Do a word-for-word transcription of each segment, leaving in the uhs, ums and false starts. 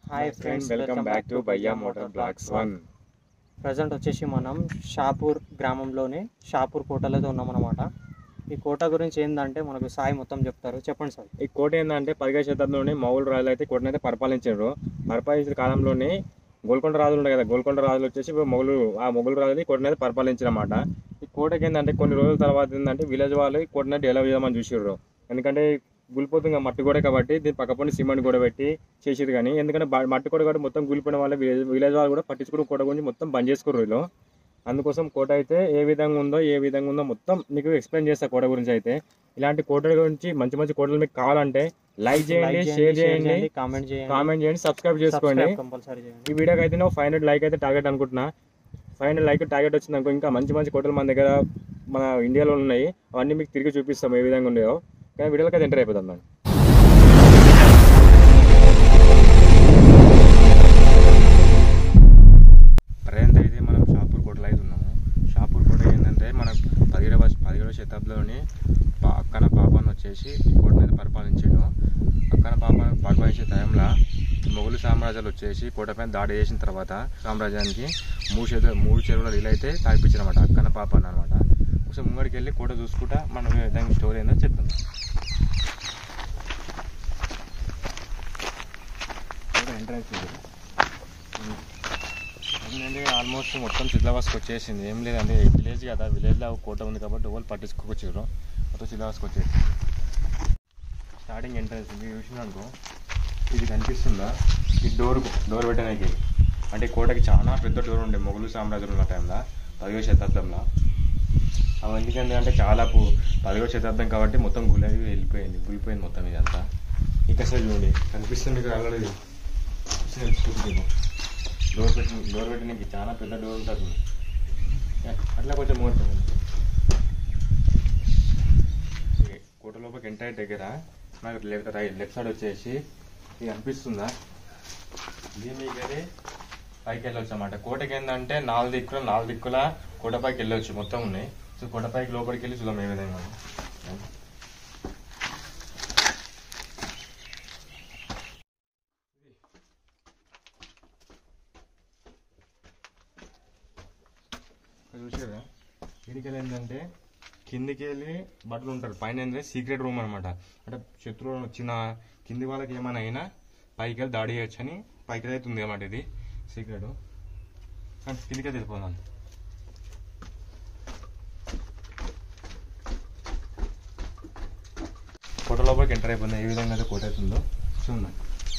Hi friends, welcome back to Bhaiya motor vlogs one. Present వచ్చేసి మనం షాపూర్ గ్రామంలోని షాపూర్ కోటలో ఉన్నామన్నమాట. ఈ కోట గురించి ఏంటంటే మనకు సాయి మొత్తం చెప్తారు. చెప్పండి సార్. ఈ కోట ఏంటంటే పదిహేడు శతాబ్దంలోనే మౌలు రాజులు అయితే కోటను అయితే పరిపాలించారు. పరిపాలించిన కాలంలోనే గోల్కొండ రాజులు ఉన్నాయి కదా, గోల్కొండ రాజులు వచ్చేసి మొగులు ఆ మొగులు రాజులు ఈ కోటను అయితే పరిపాలించారన్నమాట. ఈ కోటకి ఏంటంటే కొన్ని రోజుల తర్వాత ఏంటంటే విలేజ్ వాళ్ళు ఈ కోటను డెవలప్ చేద్దామని చూసారు. ఎందుకంటే గులిపోతుంది మట్టి గోడ కాబట్టి దీని పక్కపొండి సిమెంట్ గోడ పెట్టి చేసేది. కానీ ఎందుకంటే మట్టి గోడ కాబట్టి మొత్తం గులిపోయిన వాళ్ళ విలేజ్ విలేజ్ వాళ్ళు కూడా పట్టించుకుని కోట గురించి మొత్తం బంద్ చేసుకోరు వీళ్ళు. అందుకోసం కోట అయితే ఏ విధంగా ఉందో ఏ విధంగా ఉందో మొత్తం మీకు ఎక్స్ప్లెయిన్ చేస్తా కోట గురించి. అయితే ఇలాంటి కోట గురించి మంచి మంచి కోటలు మీకు కావాలంటే లైక్ చేయండి, షేర్ చేయండి, కామెంట్ చేయండి, కామెంట్ చేయండి, సబ్స్క్రైబ్ చేసుకోండి. ఈ వీడియోకి అయితే నేను ఫైవ్ హండ్రెడ్ లైక్ అయితే టార్గెట్ అనుకుంటున్నా. ఫైవ్ హండ్రెడ్ లైక్ టార్గెట్ వచ్చింది అనుకో ఇంకా మంచి మంచి కోటలు మన దగ్గర మన ఇండియాలో ఉన్నాయి. అవన్నీ మీకు తిరిగి చూపిస్తాం ఏ విధంగా ఉన్నాయో. కానీ వీడియోకి అయితే ఎంటర్ అయిపోతాం మనం. ప్రజెంట్ అయితే మనం షాపూర్ కోటలో అయితే ఉన్నాము. షాపూర్ కోట ఏంటంటే మన పదిహేడవ పదిహేడవ శతాబ్దంలోని అక్కన పాపను వచ్చేసి ఈ కోటను అయితే పరిపాలించాడు. అక్కన పాప పరిపాలించే టైంలో మొఘలు సామ్రాజ్యాలు వచ్చేసి కోటపైన దాడి చేసిన తర్వాత సామ్రాజ్యానికి మూడు చెరువు మూడు చెరువుల నీళ్ళు అయితే తాగిపించారన్నమాట అక్కన పాప అనమాట. ఒకసారి ముంగడికి వెళ్ళి కోట చూసుకుంటా మనం దానికి స్టోరీ ఏందో చెప్తాం. ఎంట్రన్స్ ఏంటంటే ఆల్మోస్ట్ మొత్తం శిథిలావస్థకు వచ్చేసింది. ఏం లేదండి, విలేజ్ కదా, విలేజ్లో కోట ఉంది కాబట్టి వాళ్ళు పట్టించుకోవచ్చారు. మొత్తం శిథిలావస్థకు వచ్చేసింది. స్టార్టింగ్ ఎంట్రన్స్ మీరు చూసినానుకో ఇది కనిపిస్తుందా, ఈ డోర్ డోర్ పెట్టడానికి అంటే కోటకి చాలా పెద్ద డోర్ ఉండే మొఘలు సామ్రాజ్యం ఉన్న టైంలో పదిహేడు శతాబ్దంలో. అవి ఎందుకంటే అంటే చాలా పదిహేడు శతాబ్దం కాబట్టి మొత్తం గులాబీ వెళ్ళిపోయింది, గులిపోయింది మొత్తం ఇదంతా. ఇంకా సార్ చూడండి కనిపిస్తుంది మీకు ఆల్రెడీ డోర్ పెట్టి డోర్ పెట్టడానికి చాలా పెద్ద డోర్ ఉంటుంది. అట్లా కొంచెం మోరుతుంది. కోట లోపలికి ఎంటర్ అయ్యే దగ్గర నాకు లెఫ్ట్ రైట్ లెఫ్ట్ సైడ్ వచ్చేసి ఇది అనిపిస్తుందా, ఇది మీకైతే పైకి వెళ్ళొచ్చు అన్నమాట. కోటకి ఏంటంటే నాలుగు దిక్కుల నాలుగు దిక్కుల కోట పైకి వెళ్ళొచ్చు మొత్తం ఉన్నాయి. సో కోట పైకి లోపలికి వెళ్ళి చూద్దాం ఏ విధంగా. చూసారా కిందికి వెళ్ళి ఏంటంటే కిందికి వెళ్ళి బట్టలు ఉంటారు, పైన ఏంటంటే సీక్రెట్ రూమ్ అనమాట. అంటే శత్రువులు వచ్చిన కింది వాళ్ళకి ఏమైనా అయినా పైకి వెళ్ళి దాడి చేయొచ్చు అని పైకి అయితే ఉంది అన్నమాట. ఇది సీక్రెట్. కిందికే వెళ్ళిపోదాం. కోట లోపలికి ఎంటర్ అయిపోయింది. ఏ విధంగా అయితే కోట అవుతుందో చూద్దాం.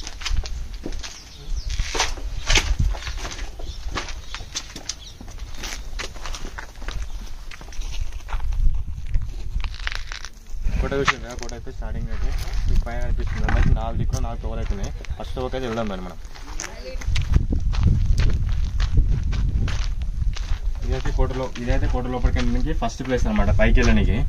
కోట చూసిందా, కోట అయితే స్టార్టింగ్ అయితే మీకు పైన అనిపిస్తుంది. అంటే నాలుగు దిక్కులు నాలుగు టోవలు అవుతున్నాయి. ఫస్ట్ టోవకి అయితే వెళ్దాం దాన్ని మనం. ఇదైతే కోటలో ఇదైతే కోట లోపలికి వెళ్ళడానికి ఫస్ట్ ప్లేస్ అనమాట పైకి వెళ్ళడానికి.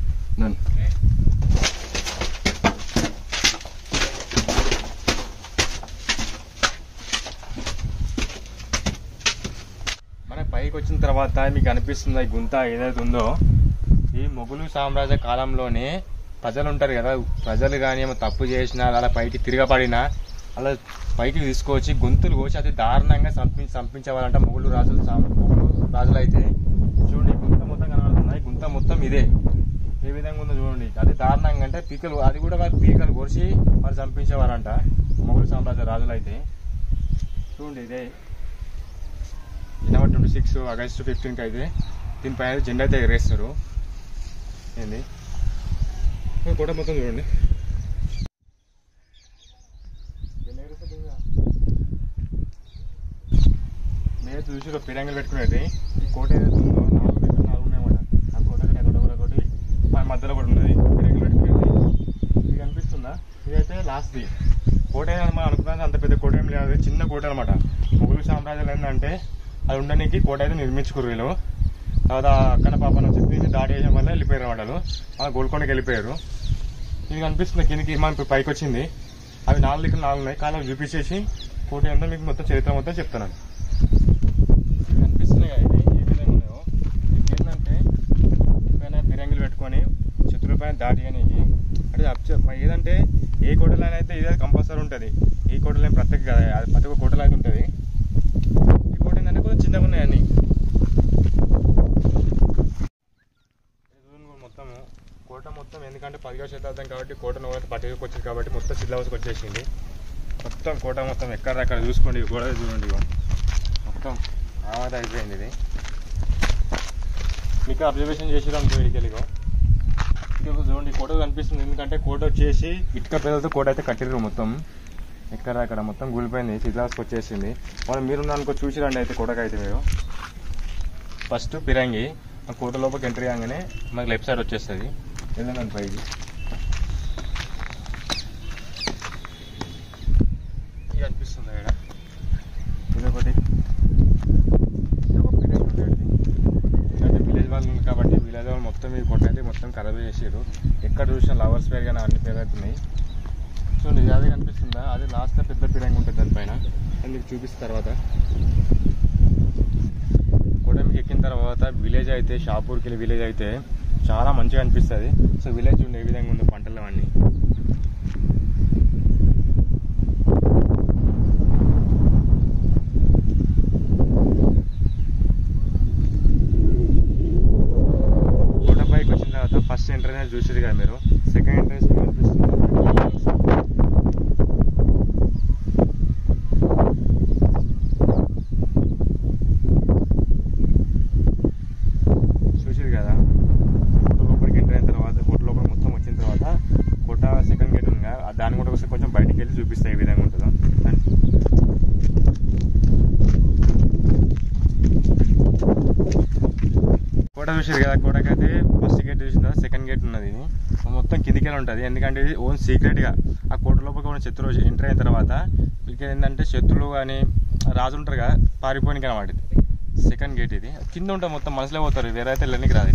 మన పైకి వచ్చిన తర్వాత మీకు అనిపిస్తుంది ఈ గుంత ఏదైతే ఉందో, ఈ మొఘలు సామ్రాజ్య కాలంలోనే ప్రజలు ఉంటారు కదా, ప్రజలు కానీ ఏమో తప్పు చేసినా అలా పైకి తిరగబడినా అలా పైకి తీసుకొచ్చి గొంతులు కోసి అది దారుణంగా చంపి చంపించేవాళ్ళంట మొఘలు రాజులు మొఘలు రాజులు. అయితే చూడండి గుంత మొత్తం కనబడుతున్నాయి. గుంత మొత్తం ఇదే ఏ విధంగా ఉందో చూడండి. అది దారుణంగా అంటే పీకలు అది కూడా వాళ్ళు పీకలు కోసి వాళ్ళు చంపించేవారంట మొఘలు సామ్రాజ్య రాజులు. అయితే చూడండి ఇదే జనవరి ట్వంటీ సిక్స్ ఆగస్టు ఫిఫ్టీన్కి అయితే దీనిపైన జెండా అయితే ఎగరేస్తారు. ఏంది కోట మొత్తం చూడండి. మీరు చూసి పిరంగులు పెట్టుకునేది ఈ కోట ఏదైతే ఉందో నాలుగు దగ్గర నాలుగు ఉన్నాయన్నమాట. ఆ కోట ఎక్కడ ఒకటి మధ్యలో కూడా ఉన్నది పిరంగులు పెట్టుకునేది. ఇది కనిపిస్తుందా, ఇదైతే లాస్ట్ది కోట. ఏదైనా మనం అనుకున్నది అంత పెద్ద కోట ఏం లేదు, చిన్న కోట అనమాట. మొఘలు సామ్రాజ్యాలు ఏంటంటే అది ఉండడానికి కోట అయితే నిర్మించుకురు వీళ్ళు. తర్వాత అక్కన పాపను చెప్పి దాడి చేయడం వల్ల వెళ్ళిపోయారు వాళ్ళు, వాళ్ళు గోల్కొండకి వెళ్ళిపోయారు. ఇది కనిపిస్తుంది కిందికి మనం పైకి వచ్చింది. అవి నాలుగు దిక్కులు నాలుగు ఉన్నాయి. కాలం చూపించేసి కోట ఏందో మీకు మొత్తం చరిత్ర మొత్తం చెప్తాను. కనిపిస్తున్నాయి కదా ఇవి ఏ విధంగా ఉన్నాయో. ఇది ఏంటంటే పైన ఫిరంగులు పెట్టుకొని శత్రువుల పైన దాడి చేయడానికి అంటే ఏదంటే ఏ కోటలో అయితే ఇదే కంపల్సరీ ఉంటుంది. ఈ కోటలో ప్రత్యేక కదా, ప్రతి ఒక్క కోటలో ఎందుకంటే పదిహేవ శతాబ్దం కాబట్టి కోట నోవైతే పట్టుకు వచ్చింది కాబట్టి మొత్తం శిథిలావస్థకు వచ్చేసింది. మొత్తం కోట మొత్తం ఎక్కడెక్కడ చూసుకోండి, గోడ చూడండి, మొత్తం ఆమద అయిపోయింది. ఇది మీకు అబ్జర్వేషన్ చేసేదాం వీడికెళ్ళిగో ఇక చూడండి కోట కనిపిస్తుంది. ఎందుకంటే కోట వచ్చేసి ఇటుక పేదలతో కోట అయితే కట్టిర్రు, మొత్తం ఎక్కడ అక్కడ మొత్తం కూలిపోయింది, శిథిలావస్థకు వచ్చేసింది. మనం మీరున్న అనుకో చూసిరండి. అయితే కోటకు అయితే మీరు ఫస్ట్ పిరంగి ఆ కోట లోపలికి ఎంట్రీ కాగానే మనకి లెఫ్ట్ సైడ్ వచ్చేస్తుంది. ఏదైనా పైకి ఇది అనిపిస్తుంది ఇక్కడ. ఇదొకటి ఇదొక పిరంగి ఉండేది. అంటే విలేజ్ వాళ్ళు ఉంది కాబట్టి విలేజ్ వాళ్ళు మొత్తం ఈ కోట అయితే మొత్తం ఖరాబ్ చేసారు. ఎక్కడ చూసినా లవర్స్ పేరు కానీ అన్ని పేరు అవుతున్నాయి. చూడండి ఇది అదే కనిపిస్తుందా, అది లాస్ట్లో పెద్ద పిరంగి ఉంటుంది దానిపైన. అది మీకు చూపిస్తున్న తర్వాత కూడా మీకు ఎక్కిన తర్వాత విలేజ్ అయితే షాపూర్కి వెళ్ళి విలేజ్ అయితే చాలా మంచిగా అనిపిస్తుంది. సో విలేజ్ ఉండే ఏ విధంగా ఉందో పంటలు అన్నీ కోట పైకి వచ్చిన తర్వాత ఫస్ట్ ఎంట్రన్స్ చూసేది కదా మీరు, సెకండ్ ఎంట్రన్స్ కనిపిస్తుంది. దాని కూడా ఒకసారి కొంచెం బయటికి వెళ్ళి చూపిస్తాయి ఏ విధంగా ఉంటుందో. కోట చూసారు కదా, కోటకైతే ఫస్ట్ గేట్ చూసిన తర్వాత సెకండ్ గేట్ ఉన్నది. ఇది మొత్తం కిందికెళ్ళి ఉంటుంది. ఎందుకంటే ఇది ఓన్ సీక్రెట్గా ఆ కోట లోపల ఉన్న శత్రువు ఎంటర్ అయిన తర్వాత వీళ్ళకి ఏంటంటే శత్రువులు కానీ రాజు ఉంటారు కదా పారిపోయినకి అనమాట. ఇది సెకండ్ గేట్. ఇది కింద ఉంటుంది మొత్తం మనసులో పోతారు, వేరే అయితే వెళ్ళనికి రాదు.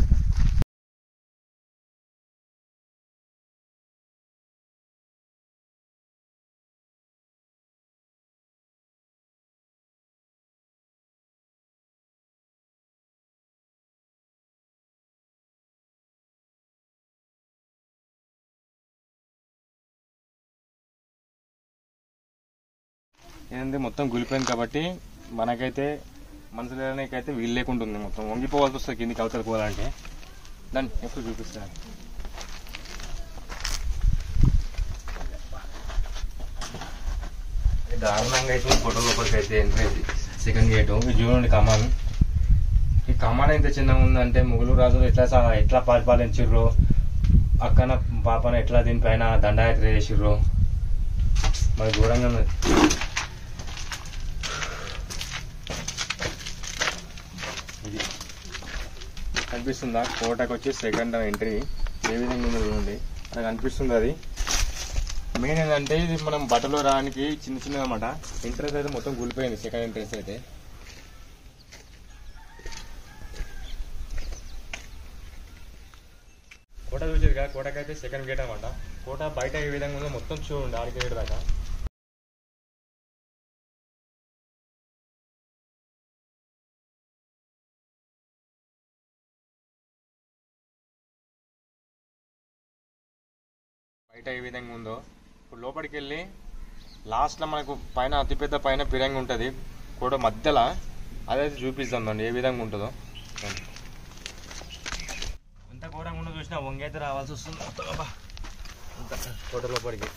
ఏంటంటే మొత్తం గులిపోయింది కాబట్టి మనకైతే మనసు లేనికైతే వీలు లేకుండా ఉంది. మొత్తం వంగిపోవాల్సి వస్తుంది కిందికి అవతలకి పోవాలంటే. దాన్ని ఎప్పుడు చూపిస్తాను. దారుణంగా అయితే ఫోటో లోపలికి అయితే ఎంట్రీ సెకండ్ గేట్. ఇది చూడండి కమాన్. ఈ కమాన్ ఎంత చిన్నగా ఉందంటే ముగ్గురు రాజులు ఎట్లా ఎట్లా పరిపాలించిర్రు, అక్కన పాపన ఎట్లా దీనిపైన దండయాత్ర చేసిర్రు, మరి ఘోరంగా ఉన్నది. ఇది కనిపిస్తుందా కోటకు వచ్చి సెకండ్ ఎంట్రీ ఏ విధంగా ఉందో చూడండి, నాకు అనిపిస్తుంది. అది మెయిన్ ఏంటంటే ఇది మనం బట్టలో రావడానికి చిన్న చిన్న అనమాట. ఎంట్రెన్స్ అయితే మొత్తం కూలిపోయింది సెకండ్ ఎంట్రెన్స్ అయితే. కోట చూసేది కదా, కోటకైతే సెకండ్ గేట్ అనమాట. కోట బయట ఏ విధంగా ఉందో మొత్తం చూడండి ఆడికి గేట్ దాకా. బయట ఏ విధంగా ఉందో ఇప్పుడు లోపలికి వెళ్ళి లాస్ట్లో మనకు పైన అతిపెద్ద పైన పిరంగి ఉంటుంది కోట మధ్యలో, అదైతే చూపిస్తుందండి ఏ విధంగా ఉంటుందో. ఎంత ఘోరంగా ఉందో చూసినా వంగైతే రావాల్సి వస్తుంది కోట లోపలికి.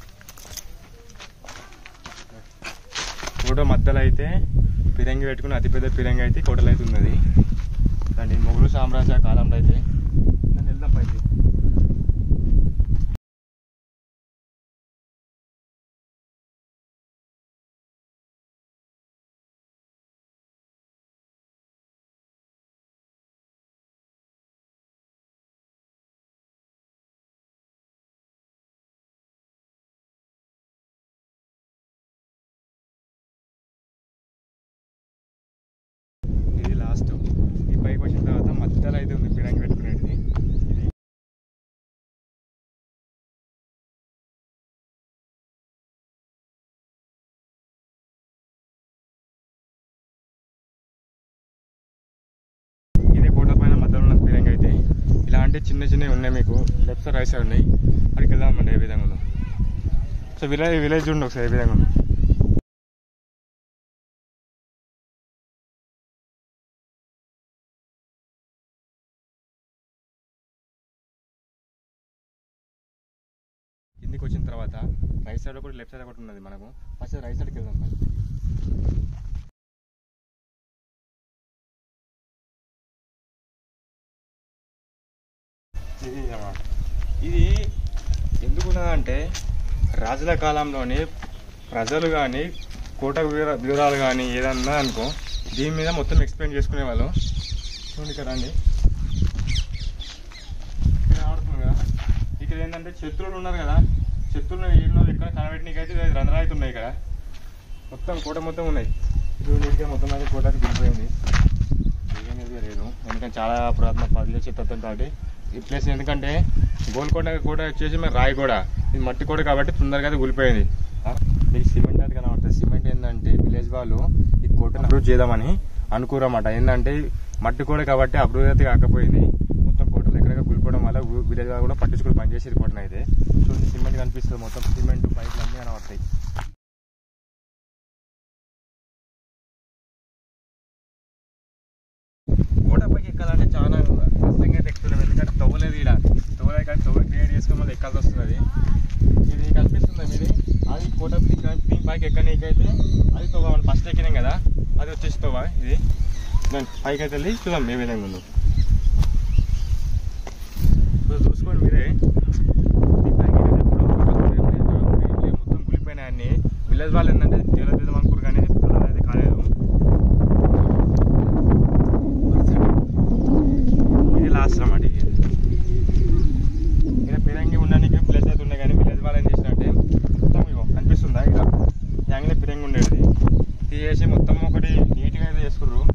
కోట మధ్యలో అయితే పిరంగి పెట్టుకుని అతిపెద్ద పిరంగి అయితే కోటలో అయితే ఉన్నది. దాన్ని మొఘలు సామ్రాజ్య కాలంలో అయితే దాన్ని వెళ్దాం పైకి. ఇది లాస్ట్. ఈ పైకి వచ్చిన తర్వాత మధ్యలో అయితే ఉంది పిరంగి పెట్టుకునేది. ఇది ఇదే కోట పైన మధ్యలో ఉన్న పిరంగి అయితే. ఇలాంటి చిన్న చిన్నవి ఉన్నాయి మీకు లెఫ్ట్ సైడ్ రైట్ సైడ్ ఉన్నాయి. అక్కడికి వెళ్దామండి ఏ విధంగా ఉందో. సో విలేజ్ విలేజ్ ఉండి ఒకసారి ఏ విధంగా ఉందో. పైకి వచ్చిన తర్వాత రైట్ సైడ్ ఒకటి లెఫ్ట్ సైడ్ ఒకటి ఉన్నది మనకు. ఫస్ట్ రైట్ సైడ్కి వెళ్దాం మరి. ఇది అన్నమాట. ఇది ఎందుకున్నదంటే రాజుల కాలంలోని ప్రజలు కానీ కోట వివరాలు కానీ ఏదన్నా అనుకో దీని మీద మొత్తం ఎక్స్ప్లెయిన్ చేసుకునే వాళ్ళు. చూడండి ఇక్కడ రండి, ఇక్కడ ఆడుతుంది కదా. ఇక్కడ ఏంటంటే శత్రువులు ఉన్నారు కదా, శత్రువులు ఏడులో ఎక్కడ కనబెట్టినకైతే రంధ్రాలు అయితే ఉన్నాయి ఇక్కడ. మొత్తం కోట మొత్తం ఉన్నాయి. చూడండి ఇక్కడ మొత్తం అయితే కోట అయితే దిగిపోయింది. ఏమనేది లేదు, ఎందుకంటే చాలా పురాతన పదిలే చెత్త కాబట్టి ఈ ప్లేస్. ఎందుకంటే గోల్కొండ కోట వచ్చేసి మరి రాయి కూడా, ఇది మట్టి కోట కాబట్టి తొందరగా అయితే కూలిపోయింది. మీకు సిమెంట్ అయితే కనబడుతుంది. సిమెంట్ ఏంటంటే విలేజ్ వాళ్ళు ఈ కోటను అప్రూవ్ చేద్దామని అనుకోరన్నమాట. ఏంటంటే మట్టి కోట కాబట్టి అప్రూవ్ అయితే కాకపోయింది. మొత్తం కోటలు ఎక్కడెక్కడ కూలిపోవడం వల్ల విలేజ్ వాళ్ళు కూడా పట్టించుకుని పనిచేసి కోటను అయితే. చూడండి సిమెంట్ కనిపిస్తుంది, మొత్తం సిమెంట్ పైపులు అన్నీ కనబడతాయి. కోట పైకి ఎక్కాలంటే చాలా కష్టంగా అయితే ఎక్కుతున్నాం. ఎందుకంటే తవ్వలేదు ఇక్కడ, తవ్వలేదు కానీ తవ్వ క్రియేట్ చేసుకుని మళ్ళీ ఎక్కాల్సి వస్తుంది. ఇది కనిపిస్తుంది మీది, అది కోట దీని పైకి ఎక్కనీకైతే అది తవ్వ. మనం ఫస్ట్ ఎక్కినాం కదా, అది వచ్చేసి తవ్వ. ఇది దాని పైకి అయితే వెళ్ళి చూద్దాం ఏ విధంగా ఉందో. ఇప్పుడు చూసుకోండి మీరే, మొత్తం గులిపోయినాయి అన్ని. విలేజ్ వాళ్ళు ఏంటంటే డెవలప్ చేద్దాం అనుకోరు కానీ అలా అయితే కాలేదు. ఇది లాస్ట్ అన్నమాట. ఇక్కడ పిరంగి ఉండడానికి ప్లేస్ అయితే ఉన్నాయి కానీ విలేజ్ వాళ్ళు ఏం చేసినట్టే మొత్తం ఇగో కనిపిస్తుందా, ఇలా యాంగిల్ పిరంగి ఉండేది తీసేసి మొత్తం ఒకటి నీట్గా అయితే చేసుకుర్రు.